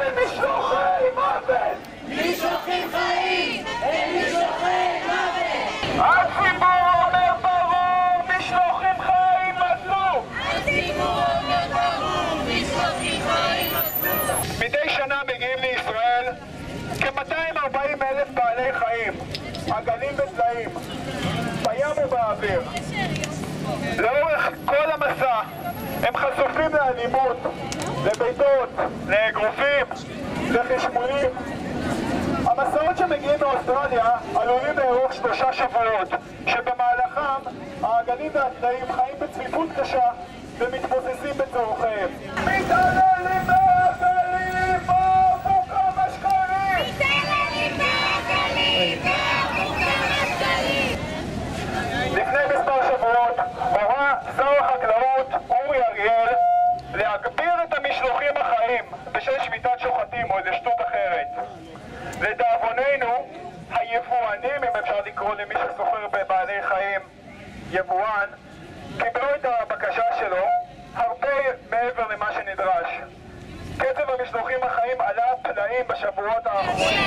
משלוחי מוות! משלוחים חיים! הם משלוחי מוות! הציבור אומר ברור! משלוחים חיים אסור! הציבור אומר ברור! משלוחים חיים אסור! מדי שנה מגיעים לישראל כ-240,000 בעלי חיים, עגלים וצלעים, בים ובאוויר. לאורך כל המסע הם חשופים לאלימות, לביתות, לאגרופים, לחשמולים. המסעות שמגיעים מאוסטרליה עלולים לארוך 3 שבועות, שבמהלכם העגלים והצלעים חיים בצפיפות קשה ומתבוססים בצורכיהם. מתעללים בעגלים בעבור כמה שקלים! מתעללים בעגלים בעבור כמה שקלים! לפני מספר שבועות הורה שר החקלאות אורי אריאל להגביר את המשלוחים החיים בשל שביתת שוחטים או איזה שטות אחרת. לדאבוננו, היבואנים, אם אפשר לקרוא למי שסוחר בבעלי חיים יבואן, קיבלו את הבקשה שלו הרבה מעבר למה שנדרש. קצב המשלוחים החיים עלה פלאים בשבועות האחרונים.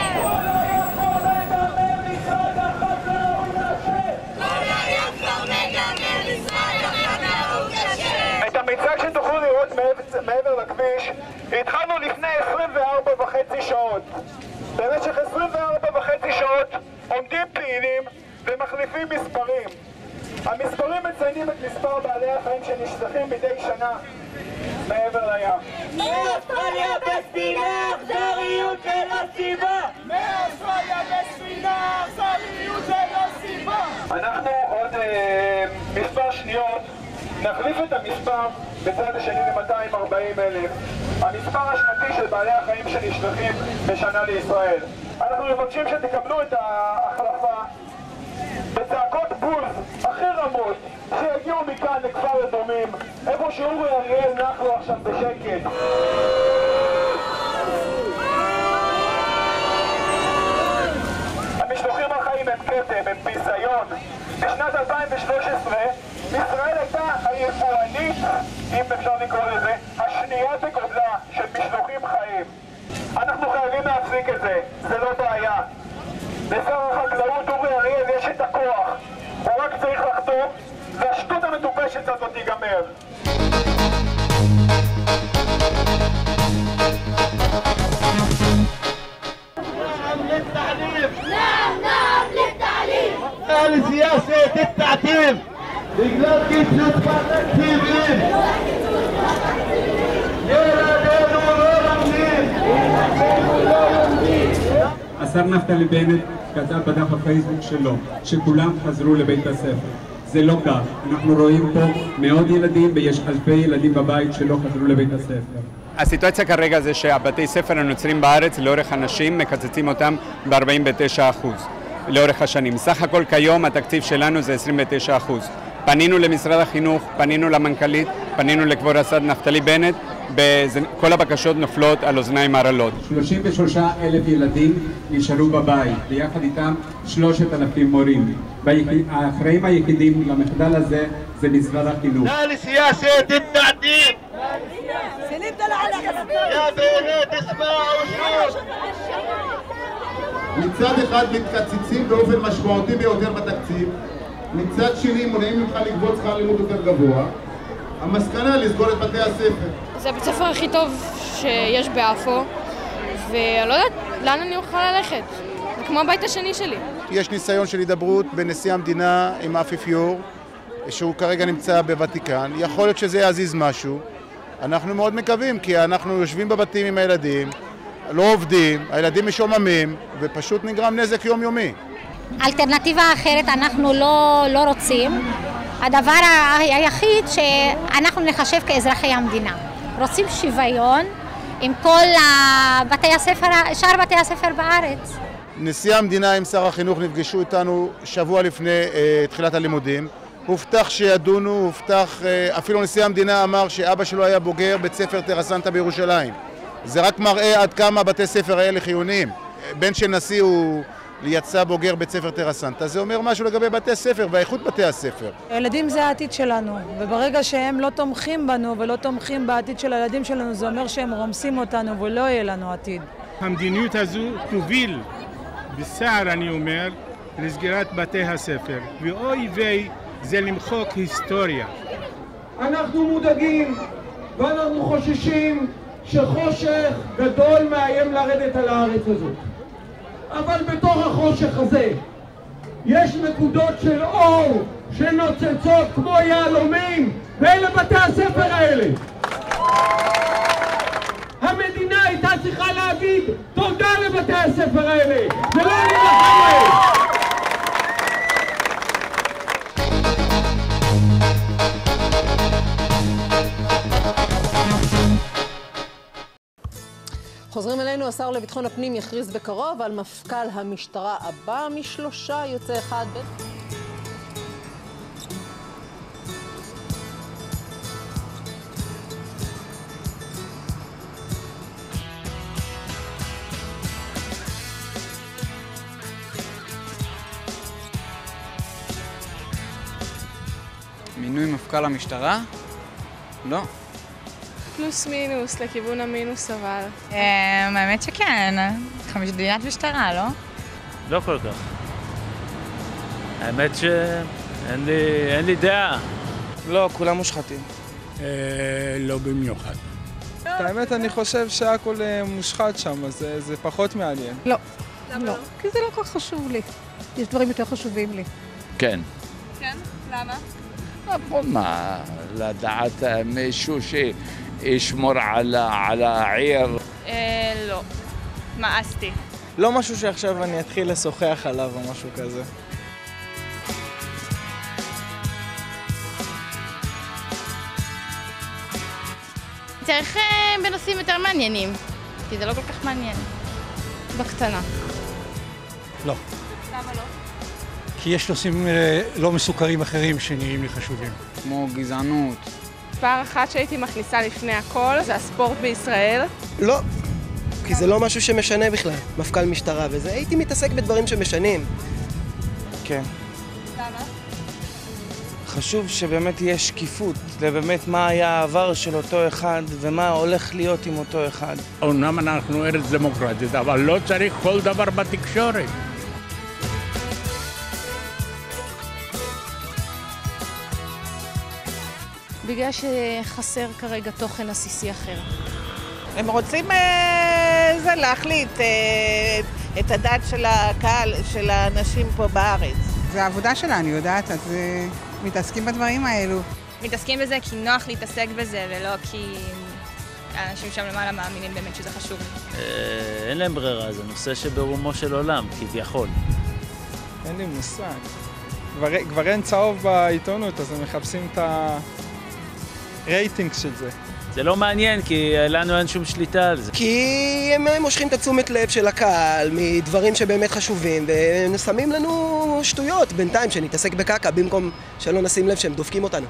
את המיצג שתוכלו לראות מעבר לכביש התחלנו לפני 24.5 שעות. במשך 24.5 שעות עומדים פעילים ומחליפים מספרים. המספרים מציינים את מספר בעלי החיים שנשלחים מדי שנה מעבר לים. מאוסטרליה בספינה, אכזריות ללא סיבה! מאוסטרליה בספינה, אכזריות ללא סיבה! אנחנו עוד מספר שניות נחליף את המספר בצד השני ל-240,000. המספר השנתי של בעלי החיים שנשלחים בשנה לישראל. אנחנו מבקשים שתקבלו את ההחלפה בצעקות בוז הכי רמות שיגיעו מכאן לכפר אדומים, איפה שאורי אריאל נח לו עכשיו בשקט. המשלוחים החיים הם כתם, הם ביזיון. בשנת 2013 ישראל הייתה היבואנית, אם אפשר לקרוא לזה, השנייה בגודלה של משלוחים חיים. אנחנו חייבים להפסיק את זה, זה לא בעיה. לשר החקלאות אורי אריאל יש את הכוח, הוא רק צריך לחתום והשטות המטופשת הזאת תיגמר. لسياسة التعتيم بقدر קיצוץ בתקציבים ילדינו לא לומדים. השר נפתלי בנט כתב בדף הפייסבוק שלו שכולם חזרו לבית הספר. זה לא כך, אנחנו רואים פה מאות ילדים ויש אלפי ילדים בבית שלא חזרו לבית הספר. הסיטואציה כרגע זה שהבתי ספר הנוצרים בארץ לאורך השנים מקצצים אותם ב-49% לאורך השנים. סך הכל כיום התקציב שלנו זה 29%. פנינו למשרד החינוך, פנינו למנכ"לית, פנינו לכבוד השר נפתלי בנט, כל הבקשות נופלות על אוזניים ערלות. 33,000 ילדים נשארו בבית, ביחד איתם 3,000 מורים. האחראים היחידים למחדל הזה זה משרד החינוך. لسياسة التعتيم يا بنات اسمعوا شوف. מצד אחד מתקצצים באופן משמעותי ביותר בתקציב, מצד שני מונעים ממך לגבות שכר לימוד יותר גבוה. המסקנה לסגור את בתי הספר. זה הבית הספר הכי טוב שיש באפו, ואני לא יודעת לאן אני אוכל ללכת. זה כמו הבית השני שלי. יש ניסיון של הידברות בין נשיא המדינה עם האפיפיור, שהוא כרגע נמצא בוותיקן. יכול להיות שזה יעזיז משהו. אנחנו מאוד מקווים, כי אנחנו יושבים בבתים עם הילדים, לא עובדים, הילדים משוממים, ופשוט נגרם נזק יומיומי. אלטרנטיבה אחרת אנחנו לא רוצים. הדבר היחיד שאנחנו נחשב כאזרחי המדינה. רוצים שוויון עם כל שאר בתי הספר בארץ. נשיא המדינה עם שר החינוך נפגשו איתנו שבוע לפני תחילת הלימודים. הובטח שידונו, הובטח, אפילו נשיא המדינה אמר שאבא שלו היה בוגר בית ספר טרסנטה בירושלים. זה רק מראה עד כמה בתי ספר האלה חיוניים. בן של נשיא הוא יצא בוגר בית ספר טרסנטה, זה אומר משהו לגבי בתי הספר והאיכות בתי הספר. הילדים זה העתיד שלנו, וברגע שהם לא תומכים בנו ולא תומכים בעתיד של הילדים שלנו, זה אומר שהם רומסים אותנו ולא יהיה לנו עתיד. המדיניות הזו תוביל, בצער אני אומר, לסגירת בתי הספר, ואוי ויי זה למחוק היסטוריה. אנחנו מודאגים ואנחנו חוששים שחושך גדול מאיים לרדת על הארץ הזאת. אבל בתוך החושך הזה יש נקודות של אור שנוצצות כמו יהלומים, ואלה בתי הספר האלה. המדינה הייתה צריכה להגיד תודה לבתי הספר האלה, ולא להילחם להם. חוזרים אלינו, השר לביטחון הפנים יכריז בקרוב על מפכ"ל המשטרה הבא, משלושה יוצא אחד מינוי מפכ"ל המשטרה? לא. פלוס מינוס, לכיוון המינוס אבל. האמת שכן, מדינת משטרה, לא? לא כל כך. האמת שאין לי דעה. לא, כולם מושחתים. לא במיוחד. האמת, אני חושב שהכל מושחת שם, אז זה פחות מעניין. לא, לא, כי זה לא כל כך חשוב לי. יש דברים יותר חשובים לי. כן. כן? למה? אבל מה, לדעת מישהו שישמור על העיר? לא. מאסתי. לא משהו שעכשיו אני אתחיל לשוחח עליו או משהו כזה. צריך בנושאים יותר מעניינים, כי זה לא כל כך מעניין. בקטנה. לא. למה לא? כי יש נושאים לא מסוכרים אחרים שנראים לי חשובים. כמו גזענות. פער אחת שהייתי מכניסה לפני הכל זה הספורט בישראל. לא, כי זה לא משהו שמשנה בכלל, מפכ"ל משטרה וזה. הייתי מתעסק בדברים שמשנים. כן. למה? חשוב שבאמת יהיה שקיפות, ובאמת מה היה העבר של אותו אחד ומה הולך להיות עם אותו אחד. אומנם אנחנו ארץ דמוקרטית, אבל לא צריך כל דבר בתקשורת. בגלל שחסר כרגע תוכן עסיסי אחר. הם רוצים להחליט את הדת של הקהל, של האנשים פה בארץ. זה העבודה שלה, אני יודעת, אז מתעסקים בדברים האלו. מתעסקים בזה כי נוח להתעסק בזה, ולא כי האנשים שם למעלה מאמינים באמת שזה חשוב. אין להם ברירה, זה נושא שברומו של עולם, כביכול. אין לי מושג. כבר אין צהוב בעיתונות, אז הם מחפשים את הרייטינג של זה. זה לא מעניין, כי לנו אין שום שליטה על זה. כי הם מושכים את התשומת לב של הקהל מדברים שבאמת חשובים, ושמים לנו שטויות בינתיים שנתעסק בקקה, במקום שלא נשים לב שהם דופקים אותנו.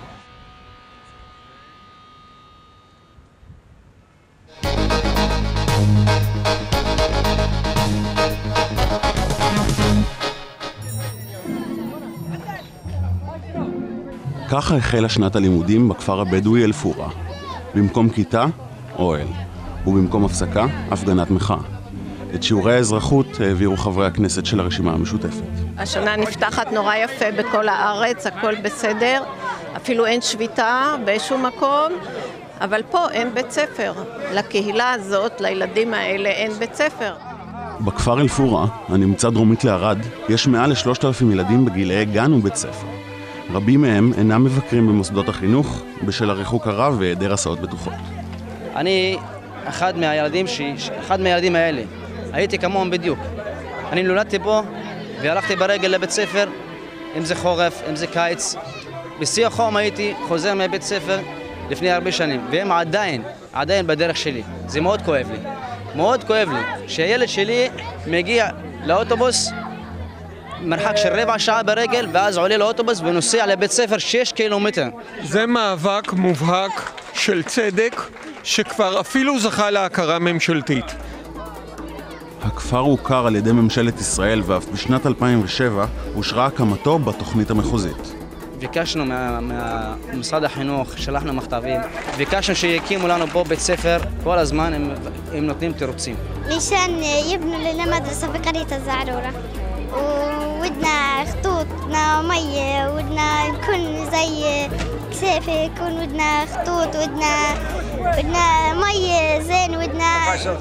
ככה החלה שנת הלימודים בכפר הבדואי אל-פורה. במקום כיתה, אוהל, ובמקום הפסקה, הפגנת מחאה. את שיעורי האזרחות העבירו חברי הכנסת של הרשימה המשותפת. השנה נפתחת נורא יפה בכל הארץ, הכל בסדר, אפילו אין שביתה בשום מקום, אבל פה אין בית ספר. לקהילה הזאת, לילדים האלה, אין בית ספר. בכפר אל-פורה, הנמצא דרומית לערד, יש מעל ל3,000 ילדים בגילאי גן ובית ספר. רבים מהם אינם מבקרים במוסדות החינוך בשל הריחוק הרב והיעדר הסעות בטוחות. אני אחד מהילדים האלה. הייתי כמוהם בדיוק. אני נולדתי פה והלכתי ברגל לבית ספר, אם זה חורף, אם זה קיץ. בשיא החום הייתי חוזר מבית ספר לפני הרבה שנים, והם עדיין בדרך שלי. זה מאוד כואב לי. מאוד כואב לי שהילד שלי מגיע לאוטובוס מרחק של רבע שעה ברגל, ואז עולה לאוטובוס ונוסע לבית ספר 6 קילומטר. זה מאבק מובהק של צדק שכבר אפילו זכה להכרה ממשלתית. הכפר הוכר על ידי ממשלת ישראל ואף בשנת 2007 אושרה הקמתו בתוכנית המחוזית. ביקשנו ממשרד החינוך, שלחנו מכתבים, ביקשנו שיקימו לנו פה בית ספר, כל הזמן הם נותנים תירוצים. مشان يبنوا لنا مدرسة في قرية الزعرورة وودنا خطوطنا مية ودنا نكون زي كسافة يكون ودنا خطوط ودنا مية زين ودنا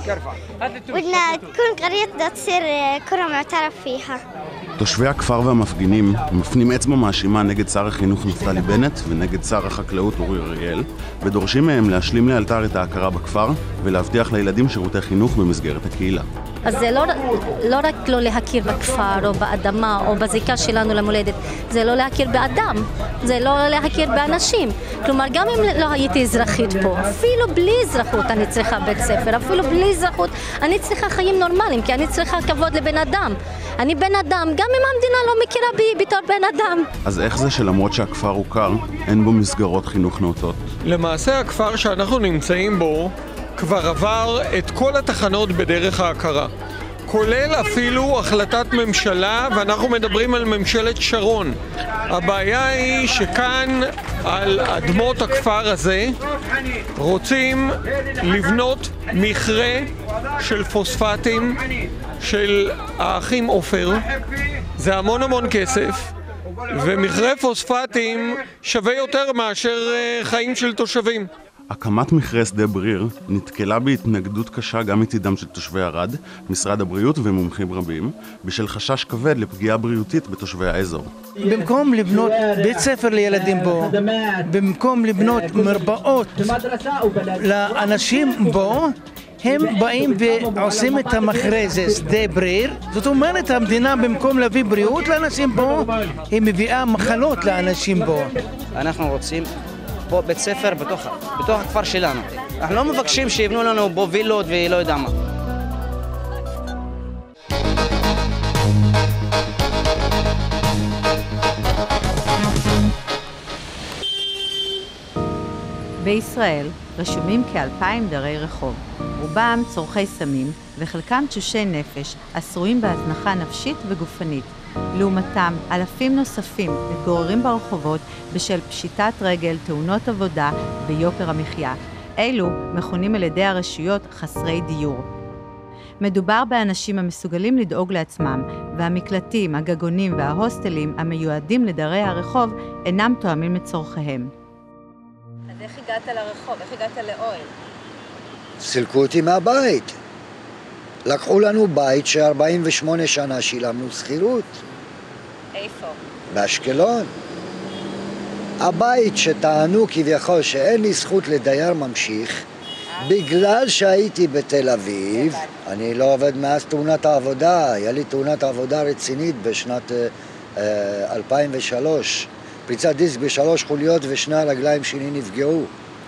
تكون قريتنا تصير كرة معترف فيها. תושבי הכפר והמפגינים מפנים אצבע מאשימה נגד שר החינוך נפתלי בנט ונגד שר החקלאות אורי אריאל ודורשים מהם להשלים לאלתר את ההכרה בכפר ולהבטיח לילדים שירותי חינוך במסגרת הקהילה. אז זה לא רק לא להכיר בכפר או באדמה או בזיקה שלנו למולדת, זה לא להכיר באדם, זה לא להכיר באנשים. כלומר, גם אם לא הייתי אזרחית פה, אפילו בלי אזרחות אני צריכה בית ספר, אפילו בלי אזרחות אני צריכה חיים נורמליים, כי אני צריכה כבוד לבן אדם. אני בן אדם, גם אם המדינה לא מכירה בי בתור בן אדם. אז איך זה שלמרות שהכפר הוכר, אין בו מסגרות חינוך נאותות? למעשה הכפר שאנחנו נמצאים בו כבר עבר את כל התחנות בדרך ההכרה, כולל אפילו החלטת ממשלה, ואנחנו מדברים על ממשלת שרון. הבעיה היא שכאן על אדמות הכפר הזה רוצים לבנות מכרה של פוספטים של האחים עופר. זה המון כסף, ומכרה פוספטים שווה יותר מאשר חיים של תושבים. הקמת מכרה שדה בריר נתקלה בהתנגדות קשה גם מצידם של תושבי ערד, משרד הבריאות ומומחים רבים, בשל חשש כבד לפגיעה בריאותית בתושבי האזור. במקום לבנות בית ספר לילדים בו, במקום לבנות מרפאות לאנשים בו, הם באים ועושים את המכרה, זה שדה בריר. זאת אומרת, המדינה במקום להביא בריאות לאנשים בו, היא מביאה מחלות לאנשים בו. אנחנו רוצים פה בית ספר בתוך הכפר שלנו. אנחנו לא מבקשים שיבנו לנו בו וילות ולא יודע מה. בישראל רשומים כ2,000 דרי רחוב. רובם צורכי סמים וחלקם תשושי נפש, עשויים בהזנחה נפשית וגופנית. לעומתם, אלפים נוספים מתגוררים ברחובות בשל פשיטת רגל, תאונות עבודה ויוקר המחיה. אלו מכונים על ידי הרשויות חסרי דיור. מדובר באנשים המסוגלים לדאוג לעצמם, והמקלטים, הגגונים וההוסטלים המיועדים לדרי הרחוב אינם תואמים את צורכיהם. אז איך הגעת לרחוב? איך הגעת לאוהל? סילקו אותי מהבית. לקחו לנו בית ש48 שנה שילמנו שכירות. איפה? באשקלון. הבית שטענו כביכול שאין לי זכות לדייר ממשיך, בגלל שהייתי בתל אביב, אני לא עובד מאז תאונת העבודה, היה לי תאונת עבודה רצינית בשנת 2003. פריצת דיסק ב3 חוליות ושני הרגליים שלי נפגעו.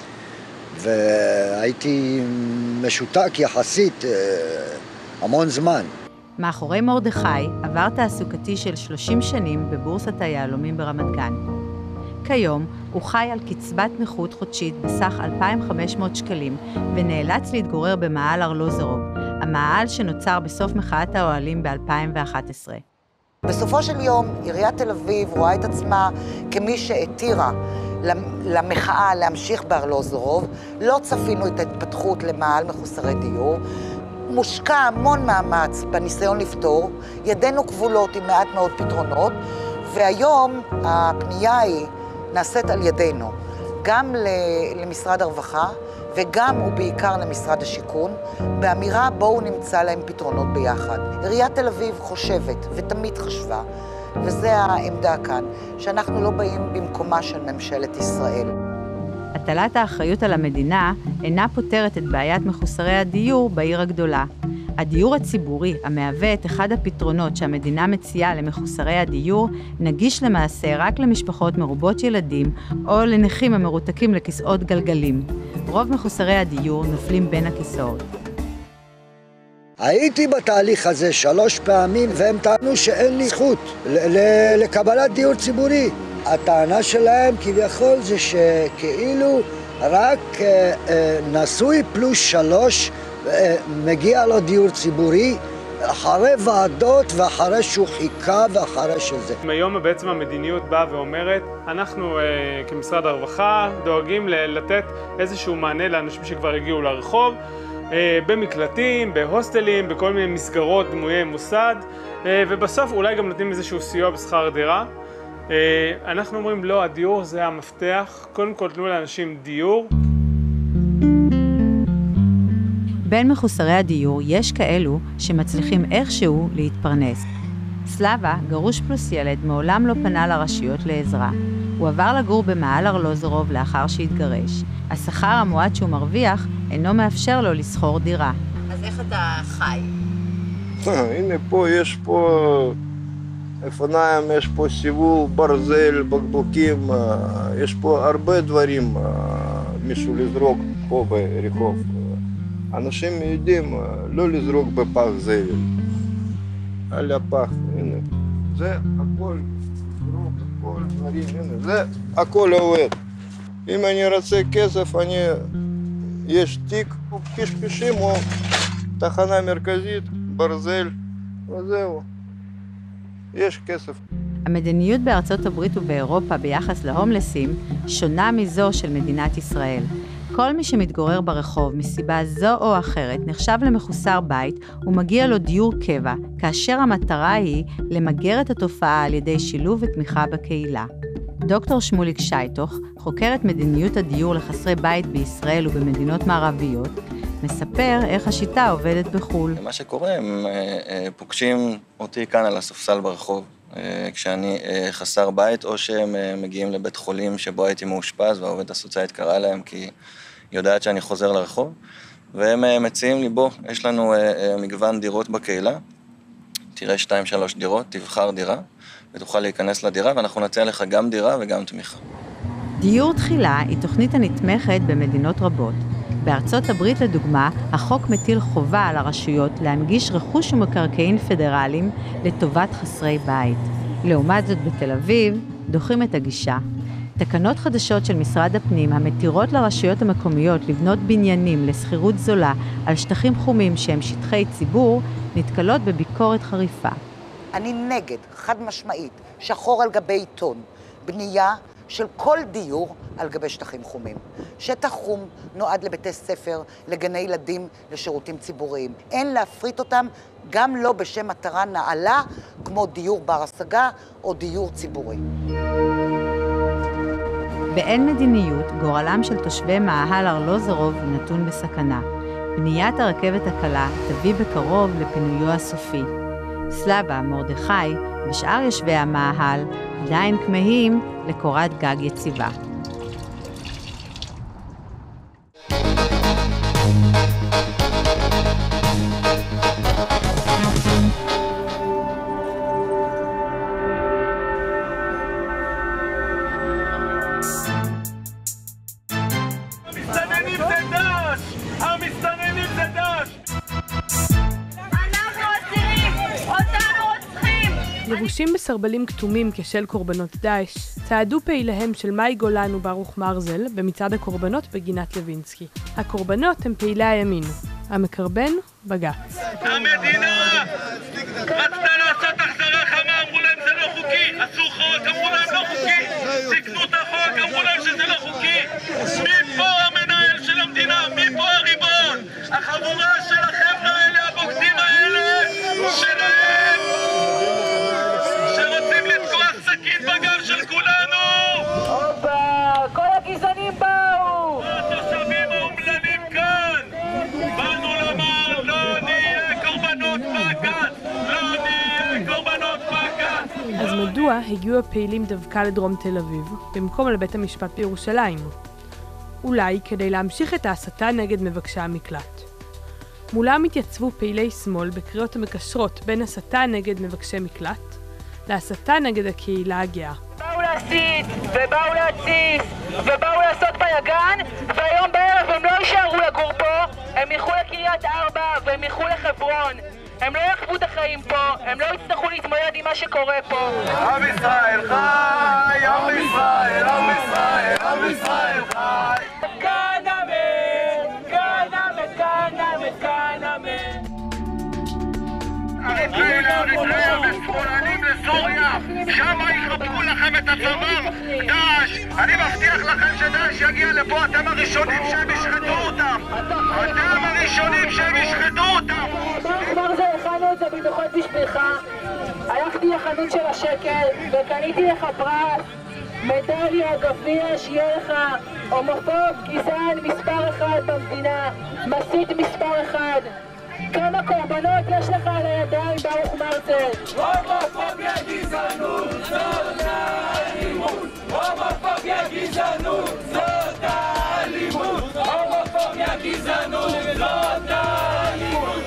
והייתי משותק יחסית המון זמן. מאחורי מרדכי עבר תעסוקתי של 30 שנים בבורסת היהלומים ברמת גן. כיום הוא חי על קצבת נכות חודשית בסך 2,500 שקלים ונאלץ להתגורר במאהל ארלוזורוב, המאהל שנוצר בסוף מחאת האוהלים ב-2011. בסופו של יום עיריית תל אביב רואה את עצמה כמי שהתירה למחאה להמשיך בארלוזורוב. לא צפינו את ההתפתחות למאהל מחוסרי דיור. מושקע המון מאמץ בניסיון לפתור, ידינו כבולות עם מעט מאוד פתרונות, והיום הפנייה היא נעשית על ידינו, גם למשרד הרווחה וגם ובעיקר למשרד השיכון, באמירה בואו נמצא להם פתרונות ביחד. עיריית תל אביב חושבת ותמיד חשבה, וזה העמדה כאן, שאנחנו לא באים במקומה של ממשלת ישראל. הטלת האחריות על המדינה אינה פותרת את בעיית מחוסרי הדיור בעיר הגדולה. הדיור הציבורי, המהווה את אחד הפתרונות שהמדינה מציעה למחוסרי הדיור, נגיש למעשה רק למשפחות מרובות ילדים או לנכים המרותקים לכיסאות גלגלים. רוב מחוסרי הדיור נופלים בין הכיסאות. הייתי בתהליך הזה 3 פעמים והם טענו שאין לי זכות לקבלת דיור ציבורי. הטענה שלהם כביכול זה שכאילו רק נשוי פלוס 3 מגיע לו דיור ציבורי, אחרי ועדות ואחרי שהוא חיכה ואחרי שזה. היום בעצם המדיניות באה ואומרת, אנחנו כמשרד הרווחה דואגים לתת איזשהו מענה לאנשים שכבר הגיעו לרחוב, במקלטים, בהוסטלים, בכל מיני מסגרות דמויי מוסד, ובסוף אולי גם נותנים איזשהו סיוע בשכר דירה. אנחנו אומרים לא, הדיור זה המפתח, קודם כל תנו לאנשים דיור. בין מחוסרי הדיור יש כאלו שמצליחים איכשהו להתפרנס. סלאבה, גרוש פלוס ילד, מעולם לא פנה לרשויות לעזרה. הוא עבר לגור במעל ארלוזורוב לאחר שהתגרש. השכר המועט שהוא מרוויח אינו מאפשר לו לסחור דירה. אז איך אתה חי? הנה פה, יש פה אופניים, יש פה סיבוב, ברזל, בקבוקים, יש פה הרבה דברים מישהו לזרוק פה ברחוב. אנשים יודעים לא לזרוק בפח זבל, על הפח, הנה, זה הכל, זרוק, הכל דברים, הנה, זה הכל עובד. אם אני רוצה כסף, יש תיק, פשפשים או תחנה מרכזית, ברזל, וזהו, יש כסף. המדיניות בארצות הברית ובאירופה ביחס להומלסים שונה מזו של מדינת ישראל. כל מי שמתגורר ברחוב מסיבה זו או אחרת נחשב למחוסר בית ומגיע לו דיור קבע, כאשר המטרה היא למגר את התופעה על ידי שילוב ותמיכה בקהילה. דוקטור שמוליק שייטוך, חוקרת מדיניות הדיור לחסרי בית בישראל ובמדינות מערביות, מספר איך השיטה עובדת בחול. מה שקורה, הם פוגשים אותי כאן על הספסל ברחוב, כשאני חסר בית, או שהם מגיעים לבית חולים שבו הייתי מאושפז, והעובדת הסוציאלית קראה להם כי היא יודעת שאני חוזר לרחוב, והם מציעים לי, בוא, יש לנו מגוון דירות בקהילה, תראה 2-3 דירות, תבחר דירה, ותוכל להיכנס לדירה, ואנחנו נציע לך גם דירה וגם תמיכה. דיור תחילה היא תוכנית הנתמכת במדינות רבות. בארצות הברית לדוגמה, החוק מטיל חובה על הרשויות להנגיש רכוש ומקרקעין פדרליים לטובת חסרי בית. לעומת זאת בתל אביב, דוחים את הגישה. תקנות חדשות של משרד הפנים המתירות לרשויות המקומיות לבנות בניינים לסחירות זולה על שטחים חומים שהם שטחי ציבור, נתקלות בביקורת חריפה. אני נגד, חד משמעית, שחור על גבי עיתון, בנייה של כל דיור על גבי שטחים חומים. שטח חום נועד לבתי ספר, לגני ילדים, לשירותים ציבוריים. אין להפריט אותם, גם לא בשם מטרה נעלה, כמו דיור בר השגה או דיור ציבורי. באין מדיניות, גורלם של תושבי מאהל ארלוזורוב נתון בסכנה. בניית הרכבת הקלה תביא בקרוב לפינויו הסופי. סלאבה, מרדכי ושאר יושבי המאהל עדיין כמהים לקורת גג יציבה. המסתננים זה דאעש! המסתננים זה דאעש! אנחנו אסירים! אותנו רוצחים! לבושים בסרבלים כתומים כשל קורבנות דאעש, צעדו פעיליהם של מאי גולן וברוך מרזל במצעד הקורבנות בגינת לוינסקי. הקורבנות הם פעילי הימין, המקרבן בג"ץ. המדינה רצתה לעשות החזרה חמה, אמרו להם זה לא חוקי, עשו חוק, אמרו להם לא חוקי, תקנו את החוק, אמרו להם שזה לא חוקי. מי פה המנהל של המדינה? מי פה הריבון? החבורה של החבר'ה האלה, הבוגדים האלה, שלהם, שרוצים לתקוח סכין בגב של כולנו! הופה, כל הגזענים באו! התושבים האומללים כאן! באנו לומר, לא נהיה קורבנות בג"ץ! לא נהיה קורבנות בג"ץ! אז מדוע הגיעו הפעילים דווקא לדרום תל אביב, במקום לבית המשפט בירושלים? אולי כדי להמשיך את ההסתה נגד מבקשי המקלט. מולם התייצבו פעילי שמאל בקריאות המקשרות בין הסתה נגד מבקשי מקלט להסתה נגד הקהילה הגאה. באו להסית, ובאו להתסיס, ובאו לעשות בלגן, והיום בערב הם לא יישארו לגור פה, הם ילכו לקריית ארבע והם ילכו לחברון. הם לא יחוו את החיים פה, הם לא יצטרכו להתמודד עם מה שקורה פה. עם ישראל חי, עם ישראל, עם ישראל, עם ישראל חי. כאן אמן, כאן אמן, כאן אמן, כאן אמן. יוצאים לאריתריאה ושמאלנים לסוריה, שם יחבקו לכם את הצוואר, דאעש. אני מבטיח לכם שדאעש יגיע לפה, אתם הראשונים שהם ישחטו אותם. אתם הראשונים שהם ישחטו אותם. כבר זה הכנו את זה במיוחד בשבילך. הלכתי לחנות של השקל וקניתי לך פרס, מדליה, גביע, שיהיה לך. הומופוב, גזען מספר 1 במדינה, מסית מספר 1. כמה קורבנות יש לך על הידיים, ברוך מרצל? הומופוביה גזענות, זאת האלימות. הומופוביה גזענות, זאת האלימות. הומופוביה גזענות, זאת האלימות.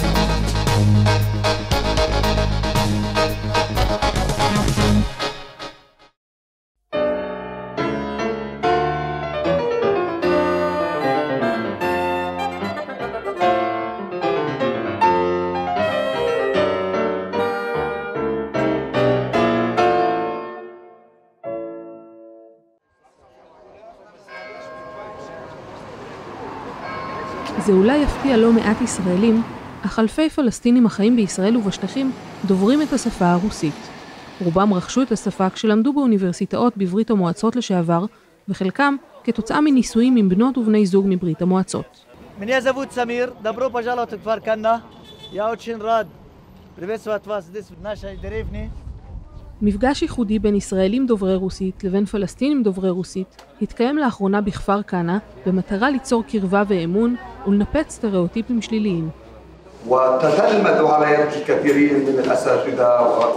זה אולי יפתיע לא מעט ישראלים, אך אלפי פלסטינים החיים בישראל ובשטחים דוברים את השפה הרוסית. רובם רכשו את השפה כשלמדו באוניברסיטאות בברית המועצות לשעבר, וחלקם כתוצאה מנישואים עם בנות ובני זוג מברית המועצות. Меня зовут Самир. Добро пожаловать в Кварканна. Я очень рад приветствовать вас здесь в нашей деревне. מפגש ייחודי בין ישראלים דוברי רוסית לבין פלסטינים דוברי רוסית התקיים לאחרונה בכפר כנא במטרה ליצור קרבה ואמון ולנפץ סטריאוטיפים שליליים. وتتلمذ على يد الكثيرين من الأساتذة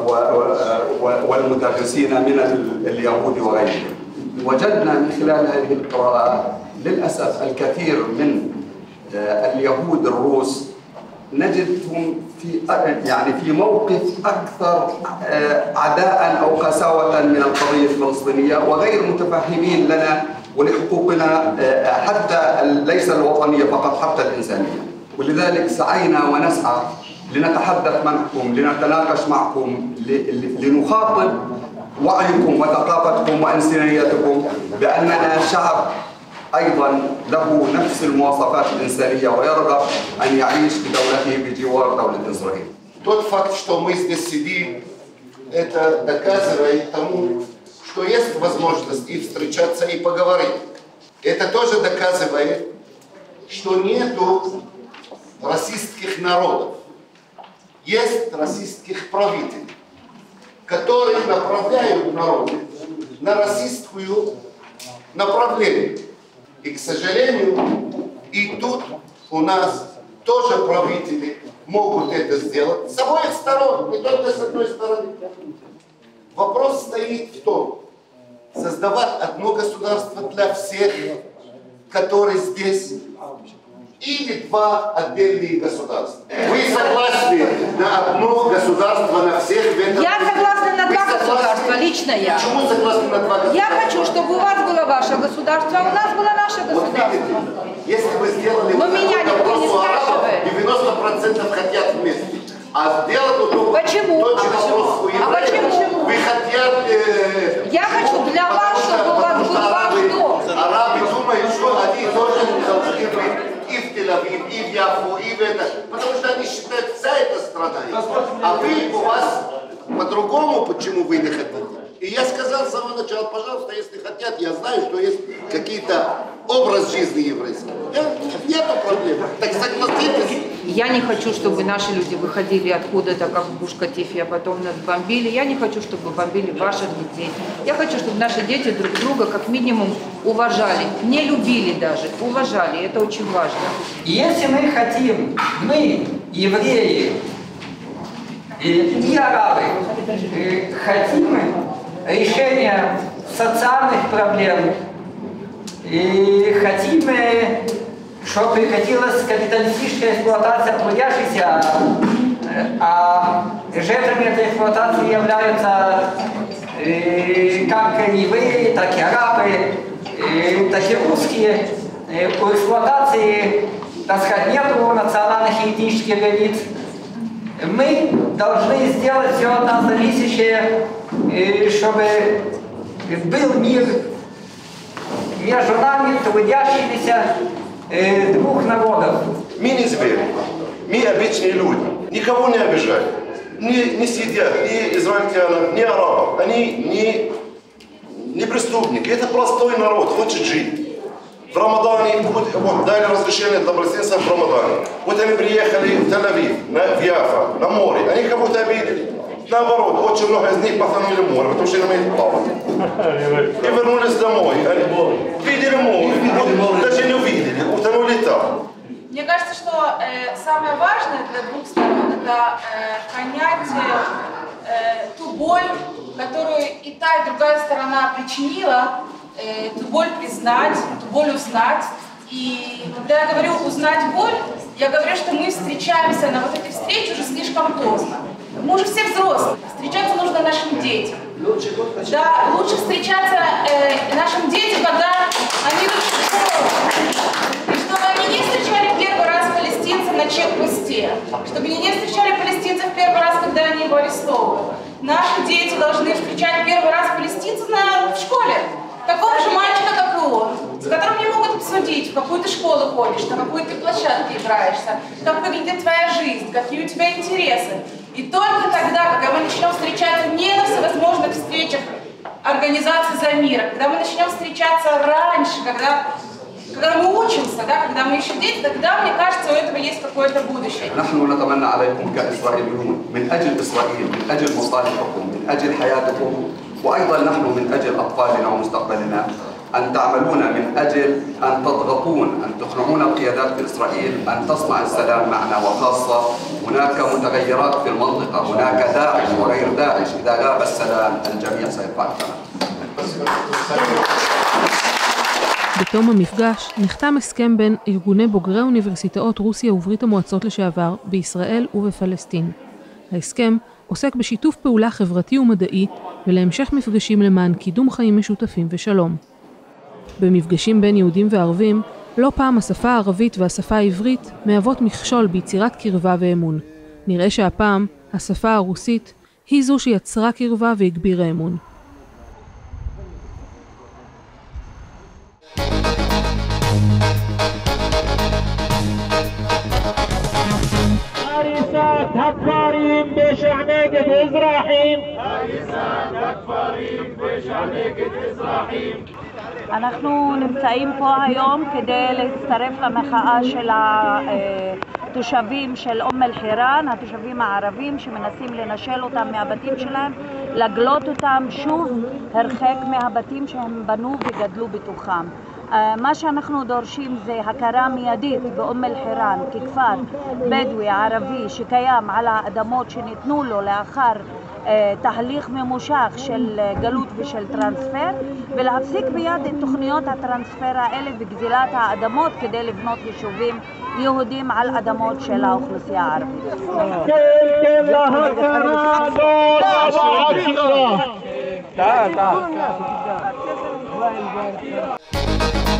والمدرسين من اليهود وغيرهم. وجدنا من خلال هذه القراءة للأسف الكثير من اليهود الروس نجدهم في موقف أكثر عداء أو قساوة من القضية الفلسطينية وغير متفهمين لنا ولحقوقنا حتى ليس الوطنية فقط حتى الإنسانية. ولذلك سعينا ونسعى لنتحدث معكم لنتناقش معكم لنخاطب وعيكم وثقافتكم وإنسانيتكم بأننا شعب أيضا له نفس المواصفات الإنسانية ويرغب أن يعيش بدولته بجوار دولة إسرائيل. Тот факт, что мы здесь сидим, это доказывает тому, что есть возможность и встречаться, и поговорить. Это тоже доказывает, что нету расистских народов. Есть расистских правителей, которые направляют народы на расистскую направление. И, к сожалению, и тут у нас тоже правители могут это сделать с обоих сторон, не только с одной стороны. Вопрос стоит в том, создавать одно государство для всех, которые здесь, или два отдельные государства. Вы согласны на одно государство на всех? Я согласна на два государства, лично я. Почему согласны на два государства? Я хочу, чтобы у вас было ваше государство, а у нас было наше государство. Если вы сделали вопрос у арабов, 90% хотят вместе. А сделать почему? Тот же вопрос у евреев. Вы хотят... Я хочу для вас, чтобы у вас был ваш дом. Арабы думают, что они тоже должны быть и в Тель-Авив, и в Яфу, и в это. Потому что они считают, вся эта страна есть. А вы, у вас по-другому, почему вы не хотите? И я сказал с самого начала, пожалуйста, если хотят, я знаю, что есть какие-то образ жизни еврейский. Нету проблем. Так согласитесь. Я не хочу, чтобы наши люди выходили откуда-то, как в Гуш-Катифе, а потом нас бомбили. Я не хочу, чтобы бомбили ваших детей. Я хочу, чтобы наши дети друг друга как минимум уважали. Не любили даже, уважали. Это очень важно. Если мы хотим, мы, евреи и арабы, хотим решения социальных проблем и хотим, чтобы прекратилась капиталистическая эксплуатация трудящихся, а жертвами этой эксплуатации являются как евреи, так и арабы, так и русские. У эксплуатации, так сказать, нету национальных и этнических границ. Мы должны сделать все от нас зависящее, чтобы был мир между нами, трудящимися двух народов. Мы не звери, мы обычные люди, никого не обижаем. не сидят ни израильтянам, ни арабам. Они не преступники. Это простой народ, хочет жить. В Рамадане, вот дали разрешение для палестинцев в Рамадане. Вот они приехали в Тель-Авив, в Яфа, на море. Они кого-то обидели. Наоборот, очень много из них похоронили море, потому что не умеют плавать. И вернулись домой. Они видели море, даже не увидели, утонули там. Мне кажется, что самое важное для двух сторон – это понять ту боль, которую и та, и другая сторона причинила, эту боль признать, эту боль узнать. И когда я говорю «узнать боль», я говорю, что мы встречаемся на вот эти встречи уже слишком поздно. Мы уже все взрослые, встречаться нужно нашим детям. Да, лучше встречаться нашим детям, когда они идут в школу. И чтобы они не встречали первый раз палестинцев на чек-посте, чтобы они не встречали палестинцев первый раз, когда они его арестовывают. Наши дети должны встречать первый раз палестинцев в школе. Такого же мальчика, как и он, с которым не могут обсудить, в какую ты школу ходишь, на какой ты площадке играешься, как выглядит твоя жизнь, какие у тебя интересы. И только тогда, когда мы начнем встречаться не на всевозможных встречах Организации за мир, когда мы начнем встречаться раньше, когда мы учимся, да, когда мы еще дети, тогда, мне кажется, у этого есть какое-то будущее. نحن نتمنى عليكم كإسرائيليون من أجل إسرائيل، من أجل مصالحكم، من أجل حياتكم، وأيضا نحن من أجل أطفالنا ومستقبلنا أن تعملون من أجل أن تضغطون، أن تقنعون القيادات في إسرائيل أن تصنع السلام معنا، وخاصة هناك متغيرات في المنطقة، هناك داعش وغير داعش، إذا غاب السلام الجميع سيفعل كما. בתום המפגש נחתם הסכם בין ארגוני בוגרי אוניברסיטאות רוסיה וברית המועצות לשעבר בישראל ובפלסטין. ההסכם עוסק בשיתוף פעולה חברתי ומדעי ולהמשך מפגשים למען קידום חיים משותפים ושלום. במפגשים בין יהודים וערבים, לא פעם השפה הערבית והשפה העברית מהוות מכשול ביצירת קרבה ואמון. נראה שהפעם השפה הרוסית היא זו שיצרה קרבה והגבירה אמון. هريسات هكفارين بشعناقة إزراحيم هريسات هكفارين بشعناقة إزراحيم. אנחנו נמצאים פה היום כדי להצטרף למחאה של התושבים של אום אל-חיראן, התושבים הערבים שמנסים לנשל אותם מהבתים שלהם, לגלות אותם שוב הרחק מהבתים שהם בנו וגדלו בתוכם. מה שאנחנו דורשים זה הכרה מיידית באום אל-חיראן ככפר בדואי ערבי שקיים על האדמות שניתנו לו לאחר תהליך ממושך של גלות ושל טרנספר, ולהפסיק ביד את תוכניות הטרנספר האלה וגזילת האדמות כדי לבנות יישובים יהודים על אדמות של האוכלוסייה הערבית. כן,